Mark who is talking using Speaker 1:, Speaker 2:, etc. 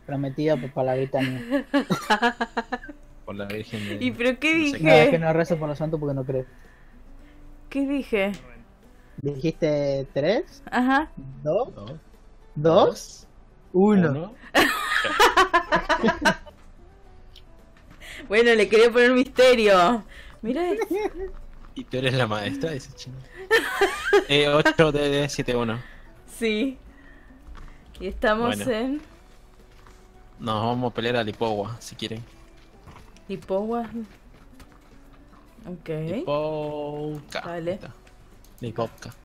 Speaker 1: Prometida por palabrita mía.
Speaker 2: Por la Virgen
Speaker 3: ¿Y
Speaker 2: de...
Speaker 3: pero qué
Speaker 2: no sé
Speaker 1: No, es que
Speaker 3: dije?
Speaker 1: no rezo por los santos porque no creo.
Speaker 3: ¿Qué dije?
Speaker 1: Dijiste tres,
Speaker 3: Ajá.
Speaker 1: dos,
Speaker 2: Dos,
Speaker 1: dos, uno.
Speaker 2: uno.
Speaker 3: Bueno, le quería poner misterio. Mira eso.
Speaker 2: Y tú eres la maestra, dice chino. 8 de 7 1.
Speaker 3: Sí. Y estamos
Speaker 2: Bueno,
Speaker 3: en
Speaker 2: nos vamos a pelear a Lipowa, si quieren.
Speaker 3: Lipowa. Ok.
Speaker 2: Lipovka.
Speaker 3: Vale.
Speaker 2: Lipovka.